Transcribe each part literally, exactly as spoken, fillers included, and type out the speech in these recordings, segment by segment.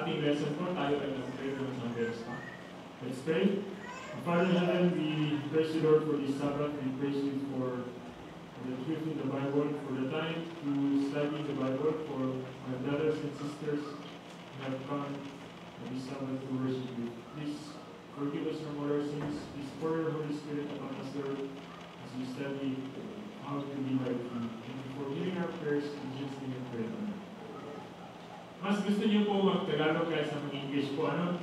ating lesson po, tayo ay nag-pray ng isang verse pa. Let's pray. Father in heaven, we praise you, Lord, for this Sabbath. We praise you for the truth in the Bible, for the time to study the Bible, for my brothers and sisters who have come this Sabbath to worship you. Please forgive us from all our sins. Please pour your Holy Spirit upon us, Lord, as we study how to be like you. Thank you for hearing our prayers in Jesus' name we pray. Mas gusto niyo po mag-Tagalog kaysa mag-English po, ano?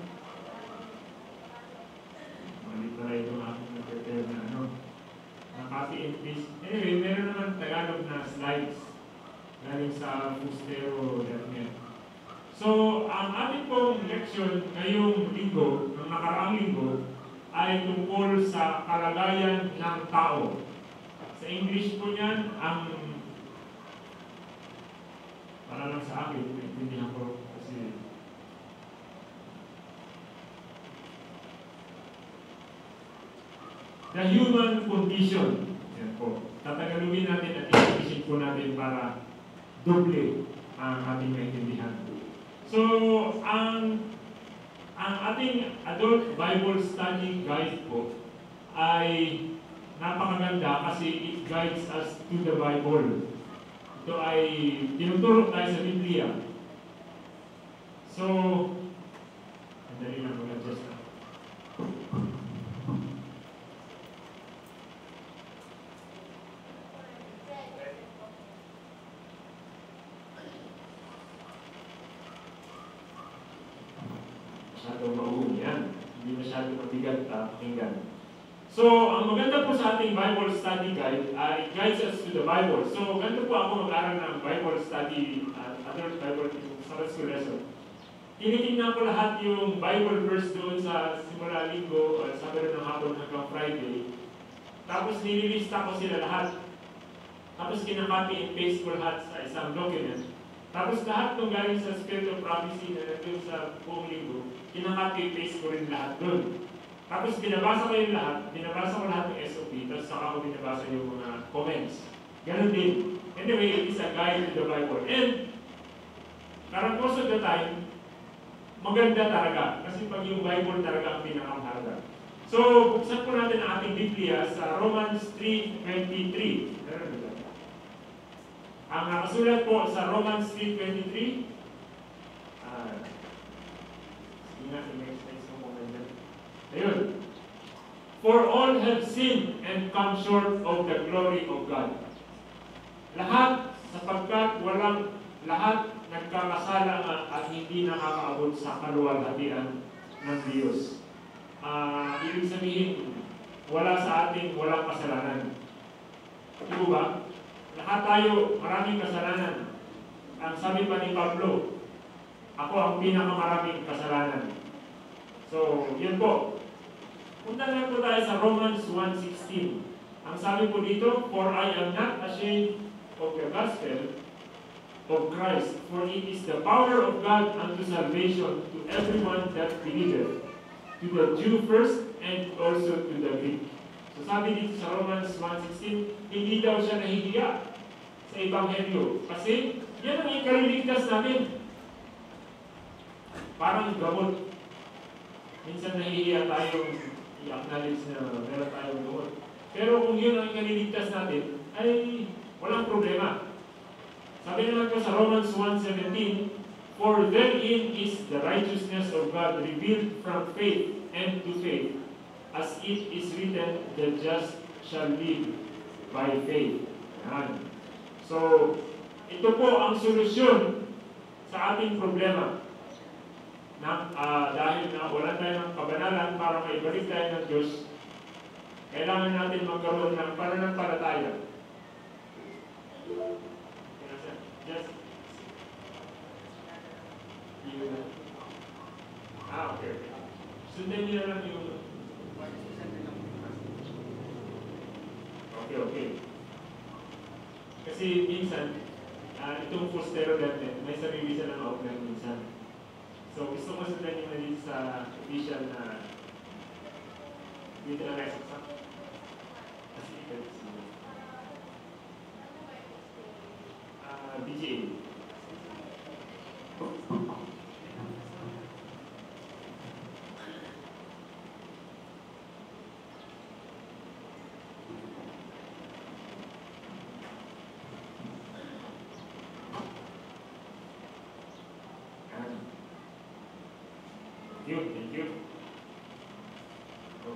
Malit na rin itong aking nag-prepare na ano. Copy and paste. Anyway, meron naman Tagalog na slides galing sa Fustero dot net. So, ang ating pong leksyon ngayong linggo, ng nakaraang linggo, ay tungkol sa kalagayan ng tao. Sa English po niyan, ang para lang sa akin, naintindihan ko kasi the human condition. Yan po. Tatagalugin natin at i-isip po natin para doble ang ating naintindihan. So, ang ang ating adult Bible study guide po ay napakaganda kasi it guides us to the Bible. Ito ay tinuturo tayo sa Biblia. So, madali lang mag-adjust na. Masyadong mauhong yan. Hindi masyadong mabigat uh, pakinggan. So, ang maganda po sa ating Bible study guide ay uh, guides us to the Bible. So, ganito po ako mag-aral ng Bible study at uh, other Bible Sabbath School lesson. Tinitingnan ko lahat yung Bible verse doon sa simula linggo o Sabado ng hapon hanggang Friday. Tapos nililista ko sila lahat. Tapos kinakopy and paste ko lahat sa isang document. Tapos lahat ng galing sa Spirit of Prophecy na nandun sa buong linggo, kinakopy and paste ko rin lahat doon. Tapos binabasa ko yung lahat, binabasa ko lahat ng S O P, tapos saka ko binabasa yung mga comments. Ganon din. Anyway, it is a guide to the Bible. And, parang most of the time, maganda talaga. Kasi pag yung Bible talaga ang pinakamahalaga. So, buksan po natin ang ating Biblia sa Romans three twenty-three. Ang nakasulat po sa Romans three twenty-three, ah, sige nga, next next mo po ganda. Ayun. For all have sinned and come short of the glory of God. Lahat, sapagkat walang lahat nagkakasala at hindi nakakaabot sa kaluwalhatian ng Diyos. Uh, ibig sabihin, wala sa ating walang kasalanan. Diba ba? Lahat tayo, maraming kasalanan. Ang sabi pa ni Pablo, ako ang pinakamaraming kasalanan. So, yun po. Punta na po tayo sa Romans one sixteen. Ang sabi po dito, for I am not ashamed of the gospel of Christ, for it is the power of God unto salvation to everyone that believeth, to the Jew first and also to the Greek. So sabi dito sa Romans one sixteen, hindi daw siya nahihiya sa Ebanghelyo. Kasi yan ang ikaliligtas natin. Parang gamot. Minsan nahihiya tayong i-acknowledge na meron tayong gamot. Pero kung yun ang ikaliligtas natin, ay walang problema. Sabi naman ko sa Romans one seventeen, for therein is the righteousness of God revealed from faith and to faith, as it is written, the just shall live by faith. Yan. So, ito po ang solusyon sa ating problema. Na, uh, dahil na wala tayo ng kabanalan para maibalik tayo ng Diyos, kailangan natin magkaroon ng pananampalataya. Yes. Ah, okay. Sundan niyo lang yung... Okay, okay. Kasi minsan, uh, itong Fustero dot net, may sarili siya ng outline minsan. So, gusto ko sundan niyo na dito sa official na dito na lesson sa kasi ito si uh, B J A.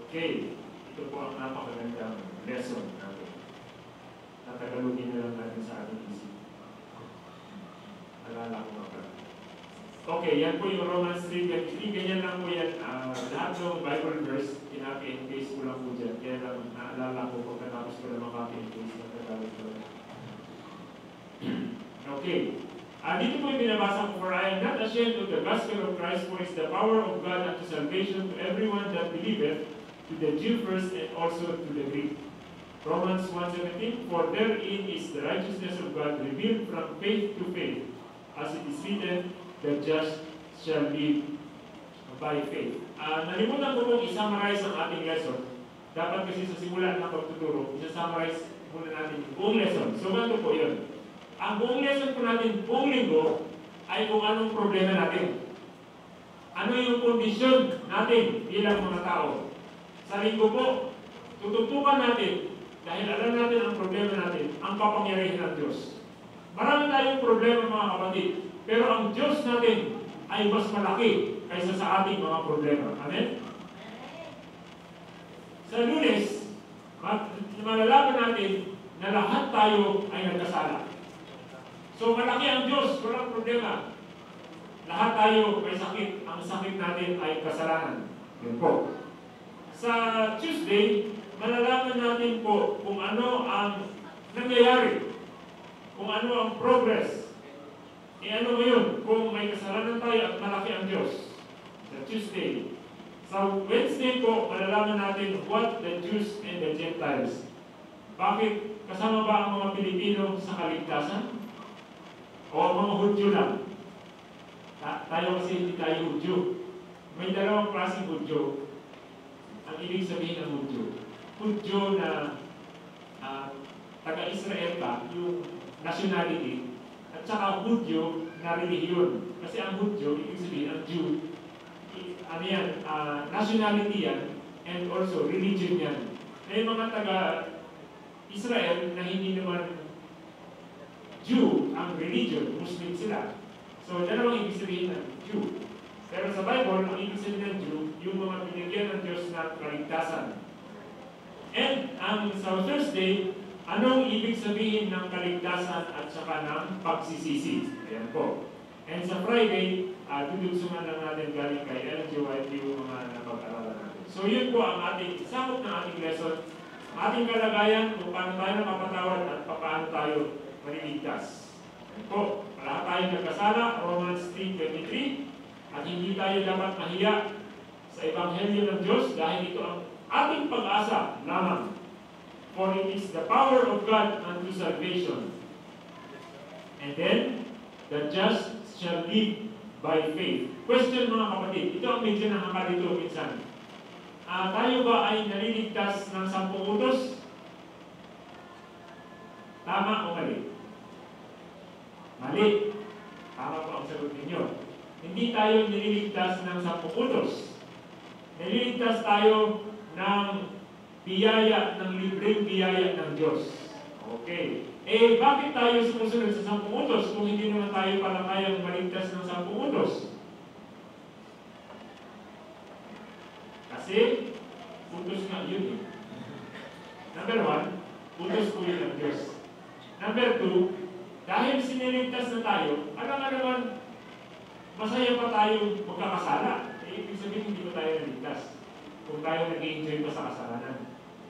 Okay. Ito po ang napakagandang lesson natin. Tatagalugin na lang natin sa ating isip. Alala ko nga. Okay, yan po yung Romans three twenty-three. Ganyan lang po yan. Uh, lahat ng Bible verse, kinaki and paste ko lang po dyan. Kaya lang naalala ko pagkatapos ko na makaki and paste na Tagalog ko. Okay. Uh, dito po yung binabasa ko, for I am not ashamed of the gospel of Christ, for it is the power of God unto salvation to everyone that believeth, to the Jew first and also to the Greek. Romans one seventeen, for therein is the righteousness of God revealed from faith to faith, as it is written, the just shall live by faith. Uh, nalimutan ko pong i-summarize ang ating lesson. Dapat kasi sa simula ng pagtuturo, i-summarize muna natin yung buong lesson. So, ganito po yun. Ang buong lesson po natin, buong linggo, ay kung anong problema natin. Ano yung kondisyon natin bilang mga tao. Sa linggo po, tututukan natin, dahil alam natin ang problema natin, ang kapangyarihan ng Diyos. Marami tayong problema mga kapatid, pero ang Diyos natin ay mas malaki kaysa sa ating mga problema. Amen? Sa Lunes, malalaman natin na lahat tayo ay nagkasala. So malaki ang Diyos, walang problema. Lahat tayo may sakit. Ang sakit natin ay kasalanan. Yun po. Sa Tuesday, malalaman natin po kung ano ang nangyayari, kung ano ang progress. E ano ngayon, kung may kasalanan tayo at malaki ang Diyos. Sa Tuesday. Sa Wednesday po, malalaman natin what the Jews and the Gentiles. Bakit? Kasama ba ang mga Pilipino sa kaligtasan? O mga Hudyo lang? Ta tayo kasi hindi tayo Hudyo. May dalawang klaseng Hudyo. Ang ibig sabihin ng Hudyo. Hudyo na uh, taga-Israel ka, yung nationality, at saka Hudyo na relihiyon. Kasi ang Hudyo, ibig sabihin, ang Jew, ano yan, uh, nationality yan, and also religion yan. May mga taga-Israel na hindi naman Jew ang religion, Muslim sila. So, dalawang ibig sabihin ng Jew. Pero sa Bible, ang ibig sabihin ng Jew, yung mga binigyan ng Diyos na kaligtasan. And ang sa Thursday, anong ibig sabihin ng kaligtasan at saka ng pagsisisi? Ayan po. And sa Friday, uh, dudugsungan lang natin galing kay L G White yung mga napag-aralan natin. So yun po ang ating sakop ng ating lesson, ating kalagayan kung paano tayo napapatawad at paano tayo maliligtas. Ayan po, lahat tayo nagkasala, Romans three twenty-three, at hindi tayo dapat mahiya sa Ebanghelyo ng Diyos dahil ito ang ating pag-asa lamang. For it is the power of God unto salvation. And then, the just shall live by faith. Question mga kapatid, ito ang medyo nakakalito minsan. Uh, tayo ba ay naliligtas ng sampung utos? Tama o mali? Mali. Tama po ang sagot ninyo. Hindi tayo nililigtas ng sampung utos. Nililigtas tayo ng biyaya, ng libreng biyaya ng Diyos. Okay. Eh, bakit tayo sumusunod sa sampung utos kung hindi naman tayo pala kayang maligtas ng sampung utos? Kasi, utos nga yun eh. Number one, utos po yun ng Diyos. Number two, dahil siniligtas na tayo, alam nga naman, masaya pa tayo magkakasala. Eh, ibig sabihin, hindi pa tayo naligtas kung tayo nag-enjoy pa sa kasalanan.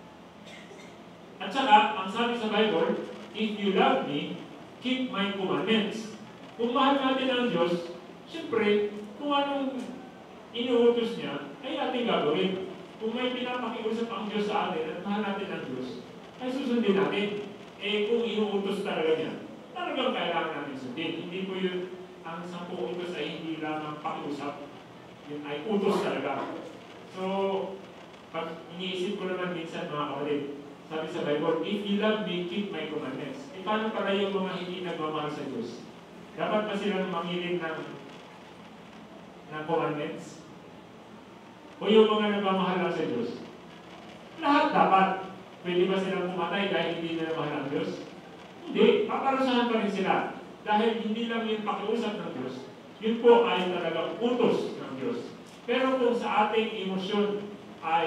At saka, ang sabi sa Bible, if you love me, keep my commandments. Kung mahal natin ang Diyos, siyempre, kung anong inuutos niya, ay ating gagawin. Kung may pinapakiusap ang Diyos sa atin at mahal natin ang Diyos, ay susundin natin. Eh, kung inuutos talaga niya, talagang kailangan natin sundin. Hindi po yun, ang sampung utos ay hindi lamang pakiusap. Yun ay utos talaga. So, pag iniisip ko naman minsan mga kapatid, sabi sa Bible, if you love me, keep my commandments. E paano pala yung mga hindi nagmamahal sa Diyos? Dapat ba silang mangiling ng, ng commandments? O yung mga nagmamahal lang sa Diyos? Lahat dapat. Pwede ba silang pumatay dahil hindi na mahal ang Diyos? Hindi. Paparusahan pa rin sila. Dahil hindi lang yung pakiusap ng Diyos, yun po ay talagang utos ng Diyos. Pero kung sa ating emosyon ay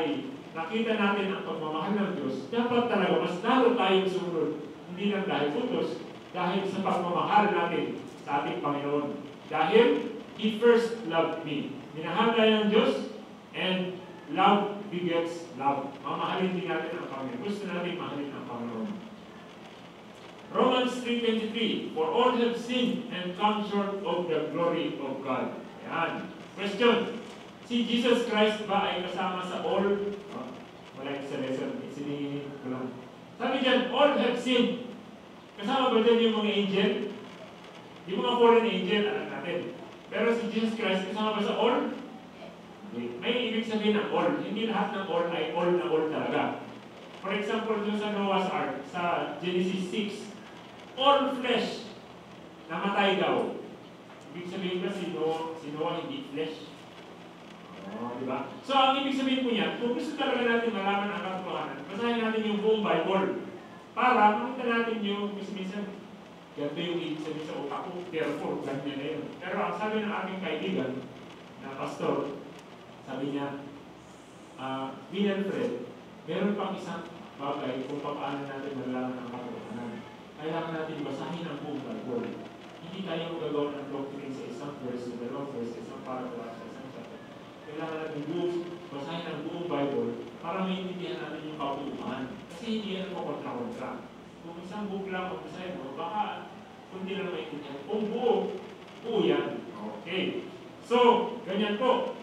nakita natin ang pagmamahal ng Diyos, dapat talaga mas lalo tayong sumunod. Hindi lang dahil putos, dahil sa pagmamahal natin sa ating Panginoon. Dahil He first loved me. Minahal tayo ng Diyos, and love begets love. Mamahalin din natin ang Panginoon. Gusto natin mahalin ang Panginoon. Romans three twenty-three, for all have sinned and come short of the glory of God. Yan. Question, si Jesus Christ ba ay kasama sa all? Oh, wala yung sa lesson. Isinihin ko lang. Sabi dyan, all have sinned. Kasama ba dyan yung mga angel? Yung mga foreign angel, alam natin. Pero si Jesus Christ, kasama ba sa all? May ibig sabihin ng all. Hindi lahat ng all ay all na all talaga. For example, dun sa Noah's Ark, sa Genesis six, all flesh namatay daw. Ibig sabihin ba si Noah, si Noah hindi flesh? Oh, di ba? So, ang ibig sabihin po niya, kung gusto talaga natin malaman ang katotohanan, basahin natin yung buong Bible para makita natin yung minsan, ganito yung ibig sabihin sa utak ko, therefore, ganyan na yun. Pero ang sabi ng aking kaibigan, na pastor, sabi niya, uh, Bill Fred, meron pang isang bagay kung paano natin malalaman ang katotohanan. Kailangan natin basahin ang buong Bible. Hindi tayo magagawa ng doctrine sa isang verse, sa dalawang verse, sa isang paragraph, sa isang chapter. Kailangan natin buong, basahin ang buong Bible para maintindihan natin yung katotohanan. Kasi hindi yan mo kontra-kontra. Kung isang book lang ang basahin mo, baka kundi lang maintindihan. Kung buo, buo yan. Okay. So, ganyan po.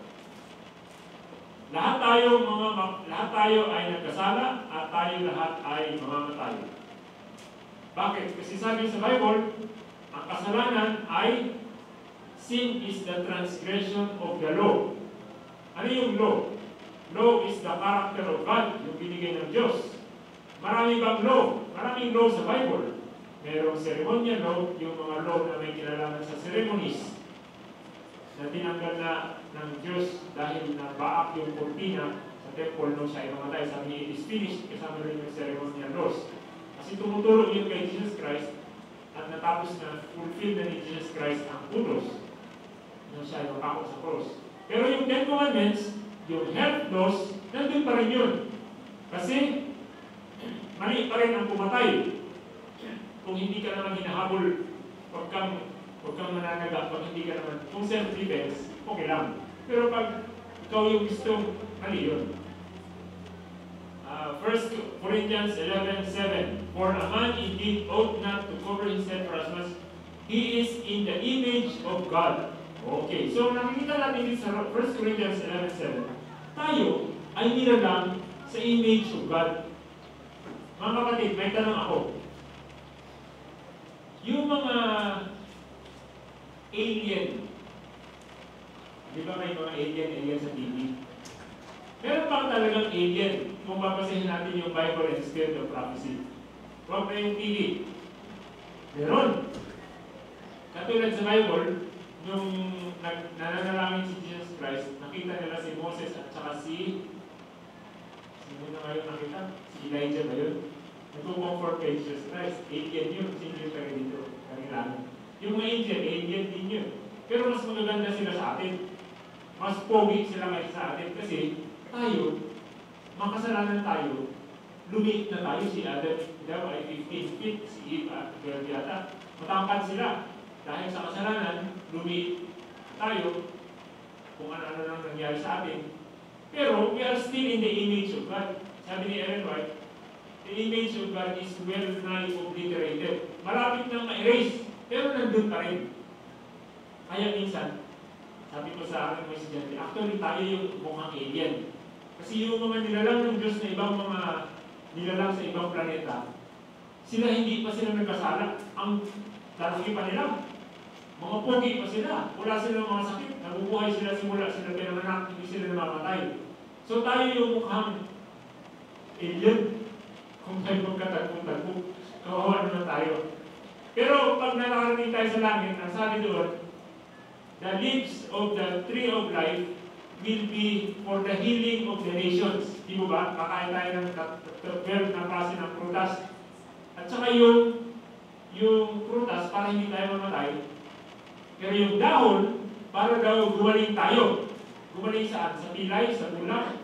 Lahat tayo mga lahat tayo ay nagkasala at tayo lahat ay mamamatay. Bakit? Kasi sabi sa Bible, ang kasalanan ay sin is the transgression of the law. Ano yung law? Law is the character of God, yung binigay ng Diyos. Marami bang law? Maraming law sa Bible. Merong ceremonial law, yung mga law na may kinalaman sa ceremonies na tinanggal na ng Diyos dahil nabaak yung kurtina sa temple nung siya ay mamatay. Sabi niya, it is finished, kasama rin yung ceremonial laws. Kasi tumutulong yun kay Jesus Christ at natapos na fulfill na ni Jesus Christ ang utos nung siya ay mapako sa cross. Pero yung Ten Commandments, yung health laws, nandun pa rin yun. Kasi mali pa rin ang pumatay. Kung hindi ka naman hinahabol, pag kang Huwag kang mananaga pag hindi ka naman, kung self-defense, okay lang. Pero pag ikaw yung gusto, mali yun. Uh, First Corinthians eleven seven, for a man indeed ought not to cover himself for as much he is in the image of God. Okay, so nakikita natin dito sa First Corinthians eleven seven, tayo ay nilalang sa image of God. Mga kapatid, may tanong ako. Yung mga alien. Di ba may mga alien, alien sa T V? Meron pa talagang alien kung babasahin natin yung Bible and Spirit of Prophecy. Huwag na yung T V. Meron. Katulad sa Bible, nung nananalangin si Jesus Christ, nakita nila si Moses at saka si sino na ngayon nakita? Si Elijah ba yun? Nagpo-comfort kay Jesus Christ. Alien yun. Sino yung tayo dito? Kanilang. Yung mga angel, alien din yun. Pero mas magaganda sila sa atin. Mas pogi sila ngayon sa atin kasi tayo, makasalanan tayo, lumiit na tayo. Si Adam daw ay fifteen feet, si Eve at twelve yata. Matangkad sila. Dahil sa kasalanan, lumiit tayo kung ano-ano nang nangyari sa atin. Pero we are still in the image of God. Sabi ni Ellen White, the image of God is well nigh obliterated. Malapit nang ma-erase. Pero nandun pa rin. Kaya minsan, sabi ko sa aking mga estudyante, actually tayo yung mukhang alien. Kasi yung mga nilalang ng Diyos na ibang mga nilalang sa ibang planeta, sila hindi pa sila nagkasala. Ang lalaki pa nila. Mga pogi pa sila. Wala silang mga sakit. Nabubuhay sila simula. Sila pinanganak. Hindi sila namamatay. So tayo yung mukhang alien. Kung tayo magkatagpong-tagpong, kawawa naman tayo. Pero pag nakarating tayo sa langit, ang sabi doon, the leaves of the tree of life will be for the healing of the nations. Di mo ba? Kakain tayo ng twelve na klase ng prutas. At saka yung, yung prutas para hindi tayo mamatay. Pero yung dahon, para daw gumaling tayo. Gumaling saan? Sa pilay, sa bulak.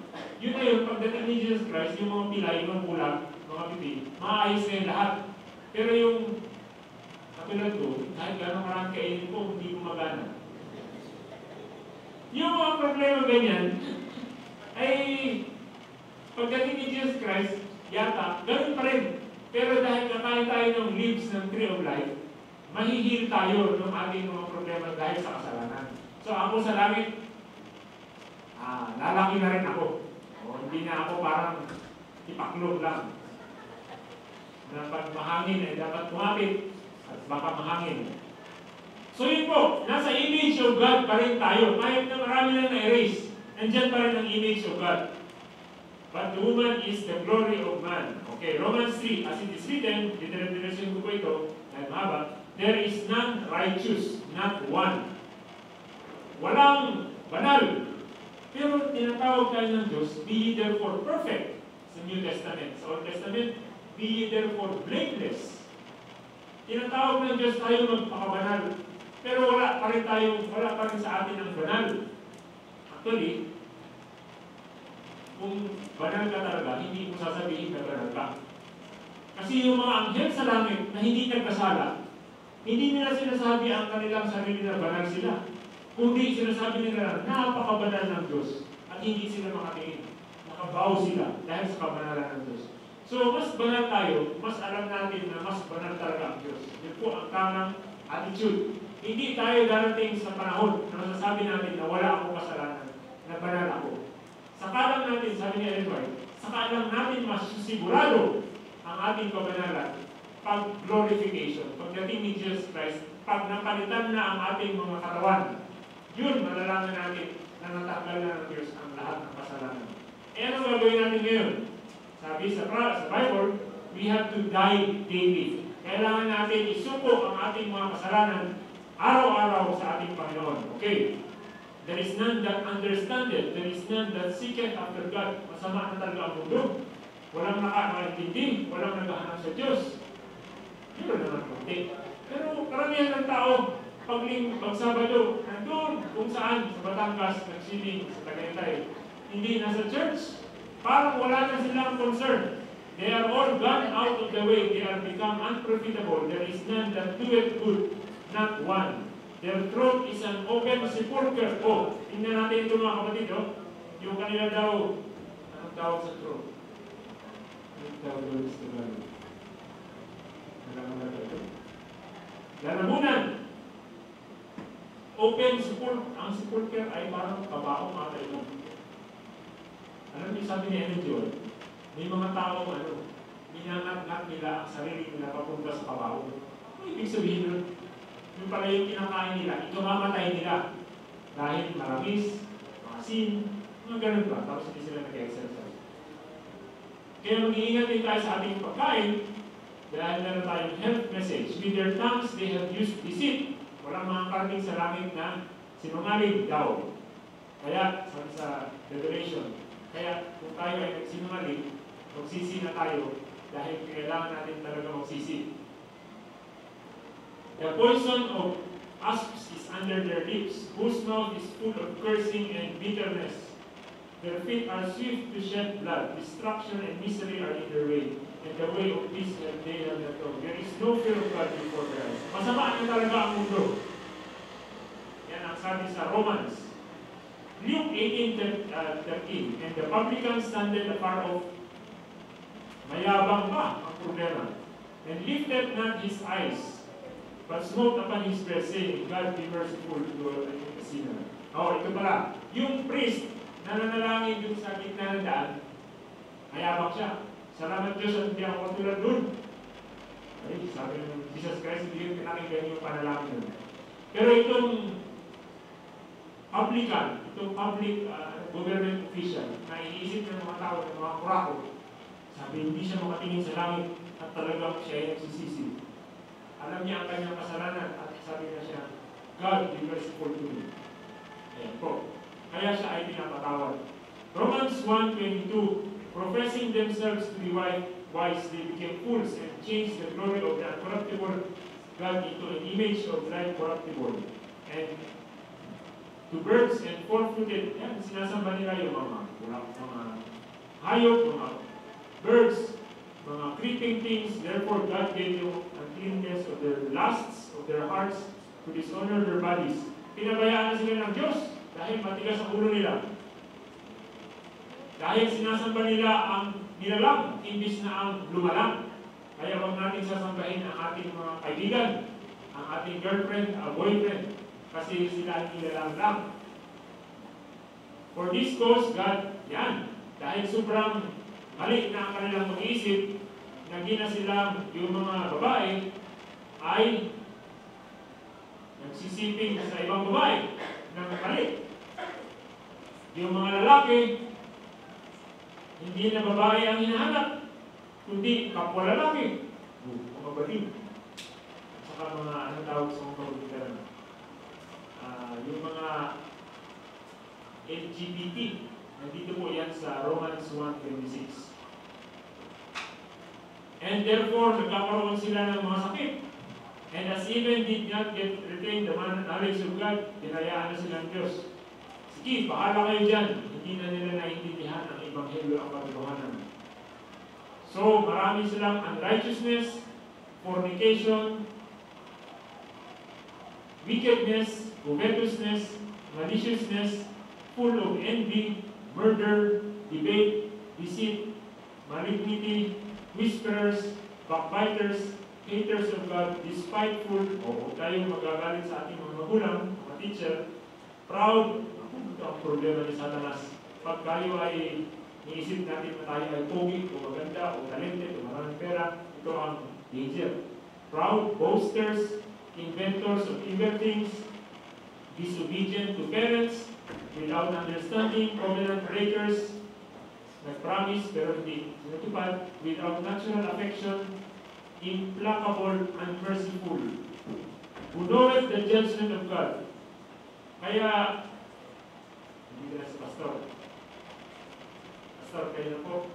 Yun na yun, pagdating ni Jesus Christ, yung mga pilay, yung mga bulag, mga pipi, maayos na yung lahat. Pero yung katulad ko, kahit gano'ng marami kainin ko, hindi gumagana. Yung mga problema ganyan, ay pagdating ni Jesus Christ, yata, ganun pa rin. Pero dahil kakain tayo ng leaves ng tree of life, mahihil tayo ng ating mga problema dahil sa kasalanan. So ako sa langit, ah, lalaki na rin ako. O, hindi na ako parang ipaklog lang. Na pag mahangin ay dapat kumapit at baka mahangin. So yun po, nasa image of God pa rin tayo. Kahit na marami lang na-erase, nandyan pa rin ang image of God. But the woman is the glory of man. Okay, Romans three, as it is written, dinedirection ko po ito, dahil mahaba, there is none righteous, not one. Walang banal. Pero tinatawag tayo ng Diyos, be ye therefore perfect sa New Testament. Sa Old Testament, be ye therefore blameless. Tinatawag ng Diyos tayo magpakabanal. Pero wala pa rin tayo, wala pa rin sa atin ang banal. Actually, kung banal ka talaga, hindi mo sasabihin na banal ka. Kasi yung mga anghel sa langit na hindi nagkasala, hindi nila sinasabi ang kanilang sarili na banal sila. Kundi sinasabi nila na napakabanal ng Diyos at hindi sila makatingin. Nakabaw sila dahil sa kabanalan ng Diyos. So, mas banal tayo, mas alam natin na mas banal talaga ang Diyos. Yun po ang tamang attitude. Hindi tayo darating sa panahon na masasabi natin na wala akong kasalanan, na banal ako. Saka lang natin, sabi ni Ellen White, saka lang natin masusigurado ang ating kabanalan pag glorification, pagdating ni Jesus Christ, pag napalitan na ang ating mga katawan, yun, malalaman natin na natanggal na ng Diyos ang lahat ng kasalanan. E ano gagawin natin ngayon? Sabi sa, sa Bible, we have to die daily. Kailangan natin isuko ang ating mga kasalanan araw-araw sa ating Panginoon. Okay? There is none that understand it. There is none that seeketh after God. Masama na talaga ang mundo. Walang nakakaintindi. Walang naghahanap sa Diyos. Yun naman kunti. Pero karamihan ng tao, pagling, pag Sabado, nandun kung saan, sa Batangas, nagsiling, sa Tagaytay, hindi nasa church. Parang wala na silang concern. They are all gone out of the way. They are become unprofitable. There is none that doeth good, not one. Their throat is an open sepulchre. Oh, tingnan natin ito mga kapatid, oh. Yung kanila daw, anong tawag sa throat? Anong tawag doon sa Tagalog? Alam mo ito? Lalamunan. Open sepulchre. Ang sepulchre ay parang kabaong ata ito. Alam niyo, sabi ni Ellen White, may mga tao, ano, minangat-ngat nila ang sarili nila papunta sa kabaong. Ano ibig sabihin nun? Yung pala yung kinakain nila, ito mamatay nila. Dahil maramis, maasin, mga ganun ba? Tapos hindi sila nag-exercise. Kaya mag-iingat din tayo sa ating pagkain, dahil meron tayong health message. With their tongues, they have used deceit. Walang mga karating sa langit na sinungaling daw. Kaya, sabi sa Revelation, kaya kung tayo ay nagsinungaling, magsisi na tayo dahil kailangan natin talaga magsisi. The poison of asps is under their lips, whose mouth is full of cursing and bitterness. Their feet are swift to shed blood. Destruction and misery are in their way, and the way of peace have they have not known. There is no fear of God before their eyes. Masama na talaga ang mundo. Yan ang sabi sa Romans. Luke eighteen thirteen, and the publican standeth afar off. Mayabang pa ang problema. And lifted not his eyes, but smote upon his breast, saying, God be merciful to a sinner. Oh, ito pala. Yung priest na nanalangin dun sa gitna ng daan, mayabang siya. Salamat Diyos at hindi ako katulad dun. Ay, sabi ng Jesus Christ, hindi yung pinakinggan yung panalangin dun. Pero itong publican, itong public uh, government official, na iniisip ng mga tao, ng mga kurako, sabi, hindi siya makatingin sa langit at talagang siya ay nagsisisi. Alam niya ang kanyang kasalanan at sabi na siya, God be merciful to me. Ayan po. Kaya siya ay pinapatawad. Romans one twenty-two, professing themselves to be wise, they became fools and changed the glory of the uncorruptible God into an image of the incorruptible. And to birds and four-footed, yan, sinasamba nila yung mga, mga hayop, mga birds, mga creeping things. Therefore, God gave you uncleanness of their lusts, of their hearts, to dishonor their bodies. Pinabayaan na sila ng Diyos dahil matigas ang ulo nila. Dahil sinasamba nila ang nilalang, imbis na ang lumalang. Kaya huwag natin sasambahin ang ating mga kaibigan, ang ating girlfriend, ang boyfriend, kasi sila ang nilalang lang. For this cause, God, yan, dahil sobrang mali na ang kanilang mag-iisip, naging na silang yung mga babae ay nagsisiping sa ibang babae ng mali. Yung mga lalaki, hindi na babae ang hinahanap, kundi kapwa lalaki, mga baling. At saka mga, ano tawag sa mga kabulitan, uh, yung mga L G B T, nandito po yan sa Romans one twenty-six. And therefore, nagkakaroon sila ng mga sakit. And as even did not get retain the knowledge of God, tinayaan na sila ng Diyos. Sige, bahala kayo dyan. Hindi na nila naiintindihan ang Ebanghelyo ang katotohanan. So, marami silang unrighteousness, fornication, wickedness, covetousness, maliciousness, full of envy, murder, debate, deceit, malignity, whisperers, backbiters, haters of God, despiteful, o huwag tayong magagalit sa ating mga magulang, mga teacher, proud. Ito ang problema ni Satanas. Pag tayo ay niisip natin na tayo ay pogi, o maganda, o talented, o maraming pera, ito ang danger. Proud, boasters, inventors of evil things, disobedient to parents, without understanding, covenant breakers, nag-promise pero hindi sinutupad, without natural affection, implacable, unmerciful, who knoweth the judgment of God. Kaya, hindi ka na si Pastor. Pastor, kayo na po.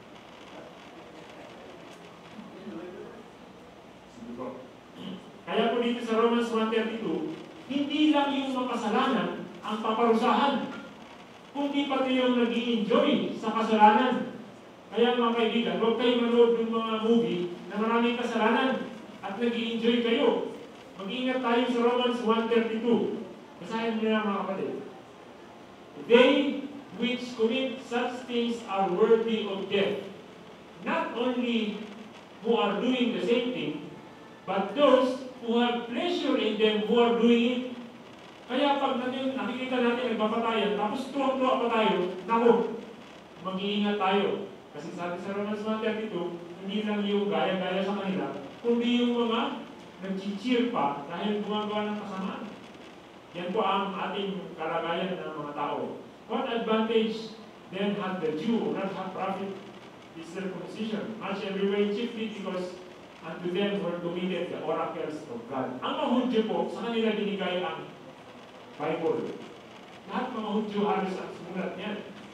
Sige po. Kaya po dito sa Romans one thirty-two, hindi lang yung makasalanan ang paparusahan, kundi pati yung nag-i-enjoy sa kasalanan. Kaya mga kaibigan, huwag kayo manood ng mga movie na maraming kasalanan at nag-i-enjoy kayo. Mag-ingat tayo sa Romans one thirty-two. Basahin nila mga kapatid. They which commit such things are worthy of death, not only who are doing the same thing, but those who have pleasure in them who are doing it. Kaya pag natin, nakikita natin nagpapatayan, tapos tuwang-tuwa pa tayo, naku, mag-iingat tayo. Kasi sabi sa Romans one thirty-two, hindi lang yung gaya-gaya sa kanila, kundi yung mga nag-cheer pa dahil gumagawa ng kasamaan. Yan po ang ating kalagayan ng mga tao. What advantage then had the Jew, not have profit this circumcision? Much everywhere, chiefly because unto them were committed the oracles of God. Ang mga Hudyo po, sa kanila binigay ang Bible. Lahat mga Hudyo halos ang sumulat niyan.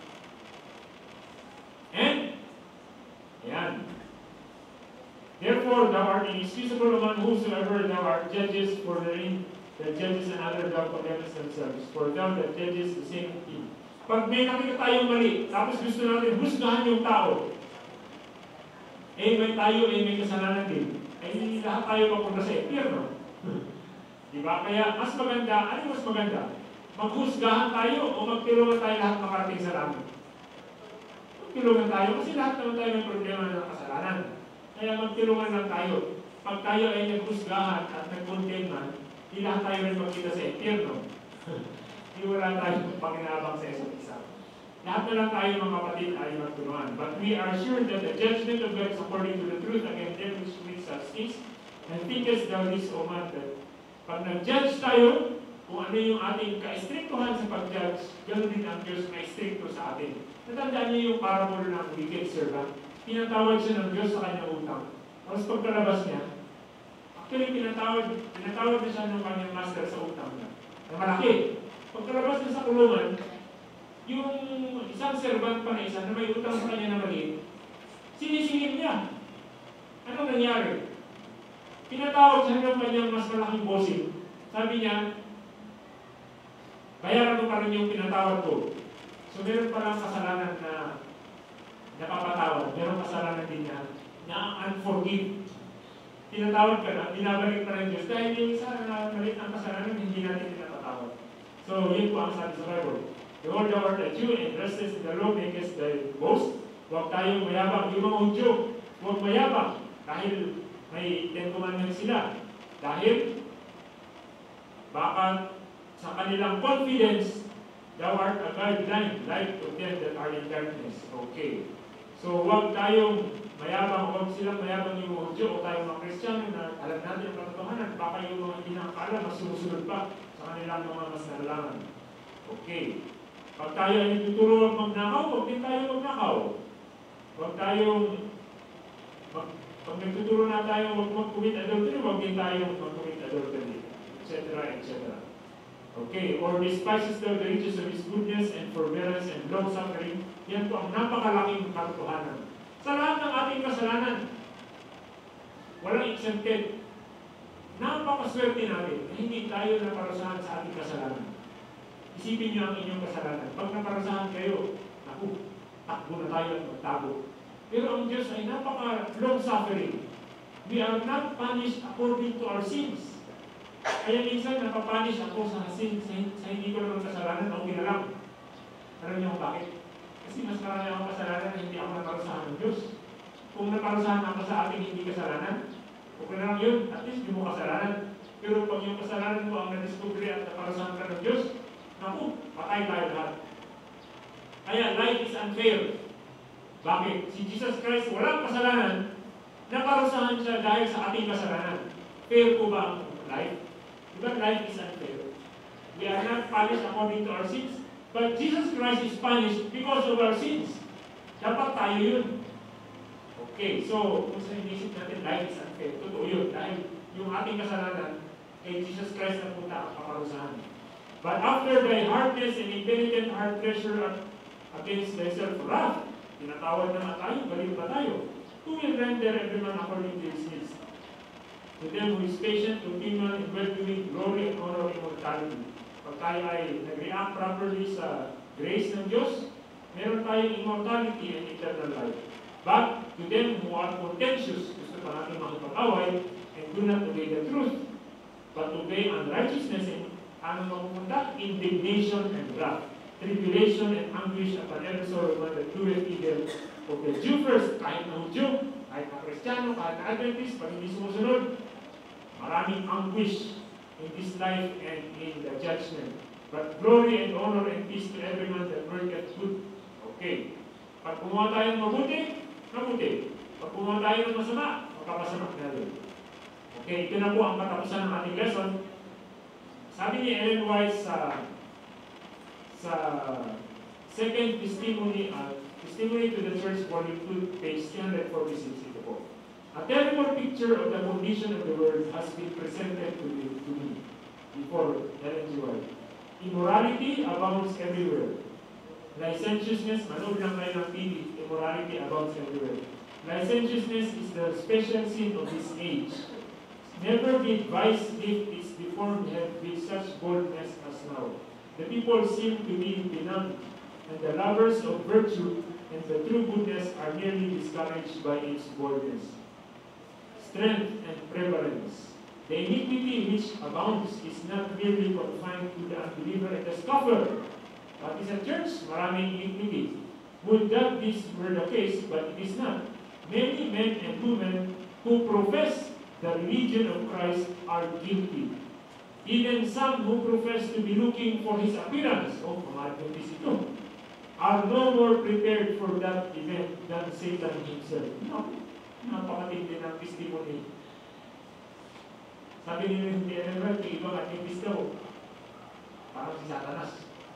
And, ayan. Therefore, thou art inexcusable among whosoever thou art judges, for therein the judges and other thou condemnest themselves, for thou that judges the same thing. Pag may nakita tayong mali, tapos gusto natin husgahan yung tao, eh may tayo, eh may kasalanan din, eh lahat tayo papunta sa impyerno. Diba? Kaya mas maganda, ano mas maganda? Maghusgahan tayo o magtulungan tayo lahat makarating sa langit? Magtulungan tayo kasi lahat naman tayo may problema ng kasalanan. Kaya magtulungan lang tayo. Pag tayo ay naghusgahan at nag-condemn, di lahat tayo rin magkita sa impyerno. Di wala tayo pakinabang sa isa't isa. Lahat na lang tayo mga kapatid ay magtulungan. But we are sure that the judgment of God is according to the truth against them which commit such things. And thinkest thou this, O man, that pag nag-judge tayo, kung ano yung ating ka-strictuhan sa pag-judge, ganoon din ang Diyos na stricto sa atin. Natandaan niyo yung parable ng wicked servant. Pinatawad siya ng Diyos sa kanyang utang. Tapos pagkalabas niya, actually pinatawad, pinatawad na siya ng kanyang master sa utang niya. Na malaki. Pagkalabas niya sa kulungan, yung isang servant pa na isa na may utang sa kanya na maliit, sinisingil niya. Anong nangyari? Pinatawag siya ng kanyang mas malaking bossing. Sabi niya, bayaran mo pa rin yung pinatawad ko. So meron palang kasalanan na napapatawad. Merong kasalanan din na na unforgive. Tinatawad ka na, binabalik pa rin Diyos. Dahil yung isa na maliit ang kasalanan, hindi natin pinapatawad. So, yun po ang sabi sa Bible. Behold, thou art a Jew, and restless in the law makest thy boast. Huwag tayong mayabang. Yung mga Jew, huwag mayabang. Dahil may Ten Commandments sila. Dahil, baka sa kanilang confidence, thou art a guideline, light to them that are in darkness. Okay. So, huwag tayong mayabang, huwag silang mayabang yung mga Jew o tayong mga Kristiyano na alam natin ang katotohanan. Baka yung mga hindi nakakala, mas sumusunod pa sa kanilang mga mas nalalangan. Okay. Pag tayo ay tuturo ang magnakaw, huwag din tayo magnakaw. Huwag tayong, pag, pag nagtuturo na tayo huwag mag-commit adultery, huwag din tayo mag-commit adultery, et cetera, et cetera. Okay, or despises the riches of His goodness and forbearance and long-suffering. Yan po ang napakalaking katotohanan. Sa lahat ng ating kasalanan, walang exempted. Napakaswerte natin na hindi tayo naparasahan sa ating kasalanan. Isipin niyo ang inyong kasalanan. Pag naparasahan kayo, naku, takbo na tayo at magtago. Pero ang Diyos ay napaka-long-suffering. We are not punished according to our sins. Kaya minsan napapanish ako sa sin, sa, sa hindi ko naman kasalanan, okay na lang. Alam niyo kung bakit? Kasi mas marami akong kasalanan na hindi ako naparusahan ng Diyos. Kung naparusahan ako sa ating hindi kasalanan, okay na lang yun, at least hindi mo kasalanan. Pero pag yung kasalanan mo ang na-discovery at naparusahan ka ng Diyos, naku, patay tayo lahat. Kaya life is unfair. Bakit? Si Jesus Christ walang kasalanan, naparusahan siya dahil sa ating kasalanan. Fair po ba ang life? Diba life is unfair? We are not punished according to our sins, but Jesus Christ is punished because of our sins. Dapat tayo yun. Okay, so kung sa inisip natin life is unfair, totoo yun. Dahil yung ating kasalanan, kay Jesus Christ na punta ang kaparusahan. But after thy hardness and impenitent heart treasure against thyself wrath, tinatawad naman tayo, baliw ba tayo? Who will render every man according to his needs? To them who is patient, continual, in well-doing, glory, and honor, and immortality. Pag tayo ay nag-react properly sa grace ng Diyos, meron tayong immortality and eternal life. But to them who are contentious, gusto pa natin makipag-away, and do not obey the truth, but obey unrighteousness, and ano mapupunta? Indignation and wrath, tribulation and anguish upon every soul of man that doeth evil, of the Jew first, kahit na Jew, kahit na Kristiyano, kahit na Adventist, pag hindi sumusunod, maraming anguish in this life and in the judgment. But glory and honor and peace to every man that worketh good. Okay. Pag gumawa tayo ng mabuti, mabuti. Pag gumawa tayo ng masama, magkakasama na rin. Okay, ito na po ang katapusan ng ating lesson. Sabi ni Ellen White sa sa second testimony, uh, Testimony to the Church, Volume two, page three forty-six, ito po. A terrible picture of the condition of the world has been presented to me, to me before Ellen G. White. Immorality abounds everywhere. Licentiousness, manood lang kayo ng T V, immorality abounds everywhere. Licentiousness is the special sin of this age. Never did vice lift its deformed head with such boldness as now. The people seem to be benumbed, and the lovers of virtue and the true goodness are nearly discouraged by its boldness, strength, and prevalence. The iniquity which abounds is not merely confined to the unbeliever and the scoffer, but is a church, maraming iniquity. Would that this were the case, but it is not. Many men and women who profess the religion of Christ are guilty. Even some who profess to be looking for His appearance, o mga Adventist ito, are no more prepared for that event than Satan himself. No, napakatindi ng testimony. Sabi nila hindi naman, yung ibang Adventist daw, parang si Satanas.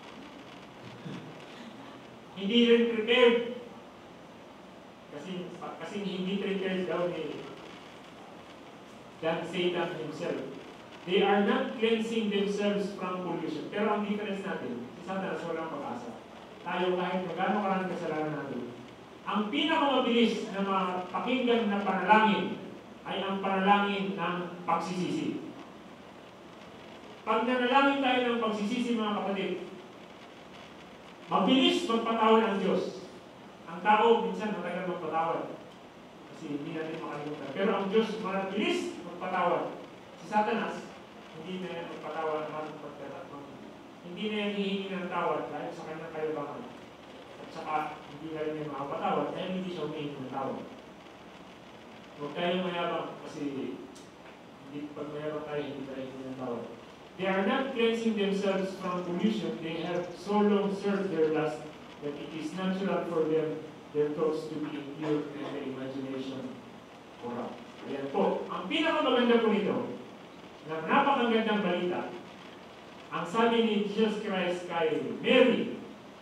Hindi rin prepared. Kasi, kasi hindi prepared daw ni than Satan himself. They are not cleansing themselves from pollution. Pero ang difference natin, si Satanas walang pag-asa. Tayo kahit magano karaming kasalanan natin. Ang pinakamabilis na mapakinggan na panalangin ay ang panalangin ng pagsisisi. Pag nanalangin tayo ng pagsisisi, mga kapatid, mabilis magpatawad ang Diyos. Ang tao, minsan matagal magpatawad. Kasi hindi natin makalimutan. Pero ang Diyos, mabilis magpatawad. Si Satanas, hindi na yan magpatawad at magpatawad. Hindi na yan hihingi ng tawad dahil sa kanyang kayabangan. At saka, hindi na rin yan makapatawad dahil hindi siya humihingi ng tawad. Huwag tayong mayabang kasi hindi, pag mayabang tayo, hindi tayo hihingi ng tawad. They are not cleansing themselves from pollution. They have so long served their lust that it is natural for them, their thoughts to be impure and their imagination corrupt. Ayan po. Ang pinakamaganda po nito, na napakagandang balita, ang sabi ni Jesus Christ kay Mary,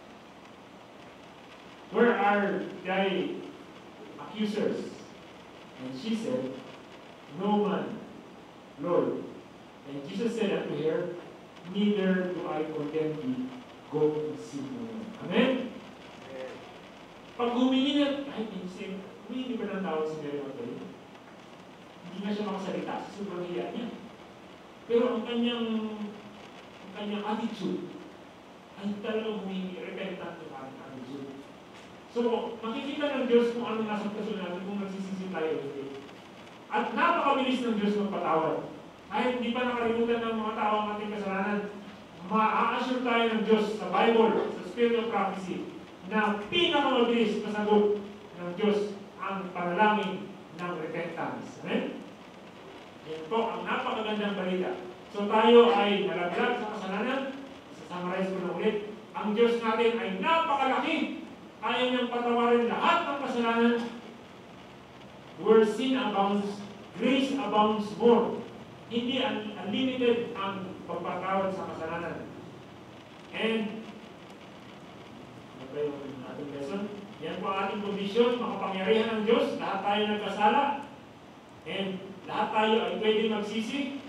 where are thy accusers? And she said, no man, Lord. And Jesus said unto her, neither do I condemn thee, go and sin no more. Amen? Pag humingi na, ay, minsan, humingi ba ng tawag si Mary Magdalene? Hindi nga siya makasalita sa sobrang hiya niya. Pero ang kanyang, ang kanyang attitude, ay talagang humingi, repentant yung attitude. So, makikita ng Diyos kung anong nasa puso natin kung nagsisisi tayo. At napakabilis ng Diyos magpatawad. Kahit hindi pa nakalimutan ng mga tao ang ating kasalanan, maa-assure tayo ng Diyos sa Bible, sa Spirit of Prophecy, na pinakamabilis na sagot ng Diyos ang panalangin ng repentance. Amen? Yan po ang napakagandang balita. So tayo ay nalaglag sa kasalanan. Sasummarize ko na ulit. Ang Diyos natin ay napakalaki. Kaya niyang patawarin lahat ng kasalanan. Where sin abounds, grace abounds more. Hindi unlimited ang pagpatawad sa kasalanan. And, ano ba yung ating lesson? Yan po ang ating kondisyon, makapangyarihan ng Diyos. Lahat tayo nagkasala. And lahat tayo ay pwede magsisi.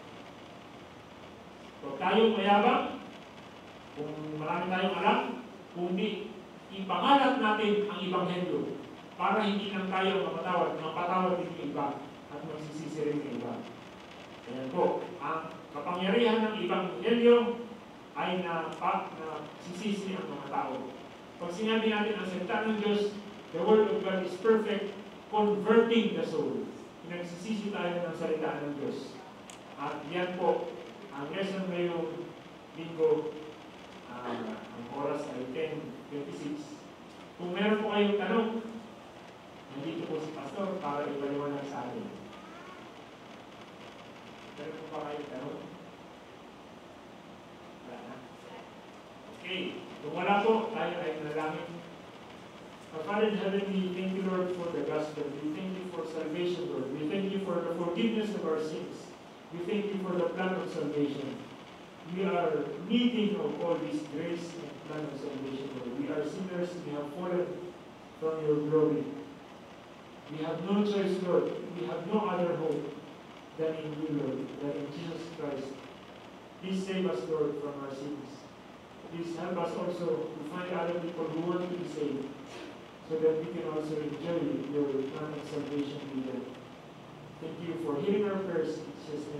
Huwag tayong mayabang. Kung marami tayong alam, kundi ipangalat natin ang Ebanghelyo para hindi lang tayo mapatawad, mapatawad din yung iba at magsisisi rin yung iba. Ayan po, ang kapangyarihan ng Ebanghelyo ay na, pa, na sisisi ang mga tao. Pag sinabi natin ang salita ng Diyos, the Word of God is perfect, converting the soul. Pinagsisisi tayo ng salita ng Diyos. At yan po, ang lesson ngayong linggo, uh, ang oras ay ten twenty-six. Kung meron po kayong tanong, nandito po si Pastor para ipaliwanag sa atin. Meron po ba kayong tanong? Wala na? Okay. Kung wala po, tayo ay nalangin. Our Father in heaven, we thank you, Lord, for the gospel. We thank you for salvation, Lord. We thank you for the forgiveness of our sins. We thank you for the plan of salvation. We are needing of all this grace and plan of salvation, Lord. We are sinners. We have fallen from your glory. We have no choice, Lord. We have no other hope than in you, Lord, than in Jesus Christ. Please save us, Lord, from our sins. Please help us also to find other people who want to be saved so that we can also enjoy your plan of salvation with them. Thank you for hearing our prayers. In Jesus' name.